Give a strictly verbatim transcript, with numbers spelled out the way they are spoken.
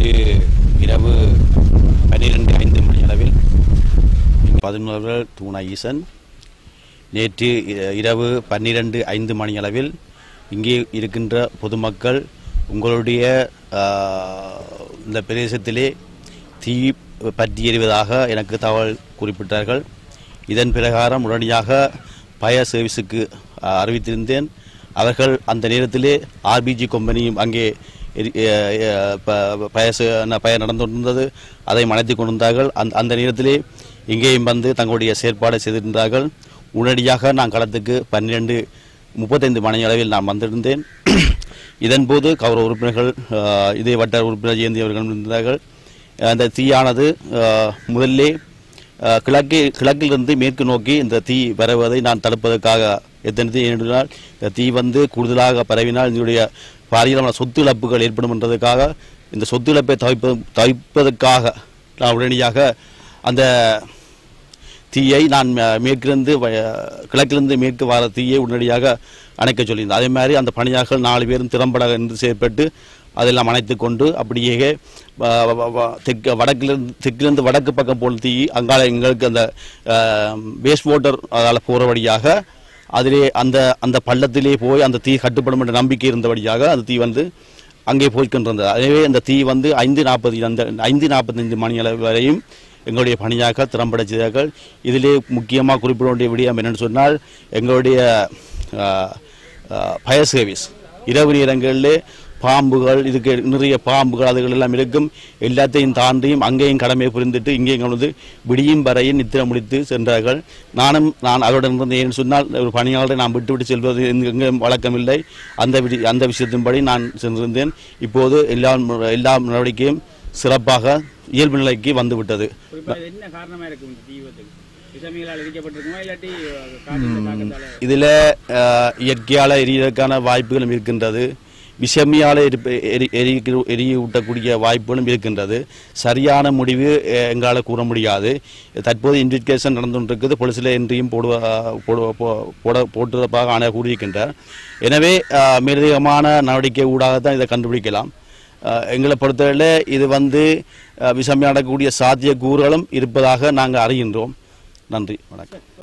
நேற்று இரவு பன்னிரெண்டு ஐந்து மணி அளவில் பதினொரு தூணா ஈசன் நேற்று இரவு பன்னிரெண்டு ஐந்து மணி அளவில் இங்கே இருக்கின்ற பொதுமக்கள் உங்களுடைய இந்த பிரதேசத்திலே தீ பற்றி எறிவதாக எனக்கு தகவல் குறிப்பிட்டார்கள். இதன் பிரகாரம் உடனடியாக ஃபயர் சர்வீஸுக்கு அறிவித்திருந்தேன். அவர்கள் அந்த நேரத்திலே ஆர்பிஜி கம்பெனியும் அங்கே பயர் நடந்து கொண்டிருந்தது, அதை மறைத்து கொண்டிருந்தார்கள். அந்த அந்த நேரத்திலே இங்கேயும் வந்து தங்களுடைய செயற்பாடு செய்திருந்தார்கள். உடனடியாக நான் களத்துக்கு பன்னிரெண்டு முப்பத்தைந்து மணி அளவில் நான் வந்திருந்தேன். இதன்போது கௌரவ உறுப்பினர்கள் இதே வட்டார உறுப்பினர் ஜெயந்தி அவர்கள் இருந்தார்கள். அந்த தீயானது முதல்லே கிழக்கு கிழக்கிலிருந்து மேற்கு நோக்கி இந்த தீ பரவுவதை நான் தடுப்பதற்காக எத்தனை ஏனென்றால் இந்த தீ வந்து கூடுதலாக பரவினால் இதனுடைய பாரியமான சொத்து இழப்புகள் ஏற்படும் என்றதுக்காக இந்த சொத்து இழப்பை தவிப்பது தவிப்பதற்காக நான் உடனடியாக அந்த தீயை நான் மேற்கிலிருந்து கிழக்கிலிருந்து மேற்கு வர தீயை உடனடியாக அணைக்க சொல்லியிருந்தேன். அதே மாதிரி அந்த பணியாளர்கள் நாலு பேரும் திறம்பட என்று செயற்பட்டு அதெல்லாம் அணைத்து கொண்டு அப்படியே தெற்கு வடக்கிலிருந்து தெற்கிலிருந்து வடக்கு பக்கம் போல் தீ அங்கால எங்களுக்கு அந்த வேஸ்ட் வாட்டர் அதால் போகிற வழியாக அதிலே அந்த அந்த பள்ளத்திலே போய் அந்த தீ கட்டுப்படும் என்ற நம்பிக்கை இருந்தபடியாக அந்த தீ வந்து அங்கே போய்கொண்டிருந்தது. எனவே அந்த தீ வந்து ஐந்து நாற்பது அந்த ஐந்து நாற்பத்தைந்து மணி அளவு வரையும் எங்களுடைய பணியாக திறம்பட செய்தார்கள். இதிலே முக்கியமாக குறிப்பிட வேண்டிய விடயம் என்னென்னு சொன்னால் எங்களுடைய ஃபயர் சர்வீஸ் இரவு நேரங்களிலே பாம்புகள் இதுக்கு நிறைய பாம்புகள் அதுகள் எல்லாம் இருக்கும். எல்லாத்தையும் தாண்டியும் அங்கேயும் கடமையை புரிந்துட்டு இங்கேயும் வந்து விடியும் வரையும் நித்திர முடித்து சென்றார்கள். நானும் நான் அவருடன் இருந்த ஏன்னு சொன்னால் ஒரு பணியாளரை நான் விட்டு விட்டு செல்வது எங்கேயும் வழக்கமில்லை. அந்த விடி அந்த விஷயத்தின்படி நான் சென்றிருந்தேன். இப்போது எல்லா எல்லா நடவடிக்கையும் சிறப்பாக இயல்பு நிலைக்கு வந்துவிட்டது. இதில் இயற்கையால் எரியதற்கான வாய்ப்புகளும் இருக்கின்றது. விஷமியால் எரி எரி எரியூட்டக்கூடிய வாய்ப்புகளும் இருக்கின்றது. சரியான முடிவு எங்களால் கூற முடியாது. தற்போது இன்வெஸ்டிகேஷன் நடந்து கொண்டிருக்குது. போலீஸில் என்றையும் போடுவ போட போட்டுவதாக ஆணைய கூறியிருக்கின்றார். எனவே மேலதிகமான நடவடிக்கை ஊடாக தான் இதை கண்டுபிடிக்கலாம். எங்களை பொறுத்தவரையில் இது வந்து விஷமியாடக்கூடிய சாத்திய கூறுகளும் இருப்பதாக நாங்கள் அறிகின்றோம். நன்றி, வணக்கம்.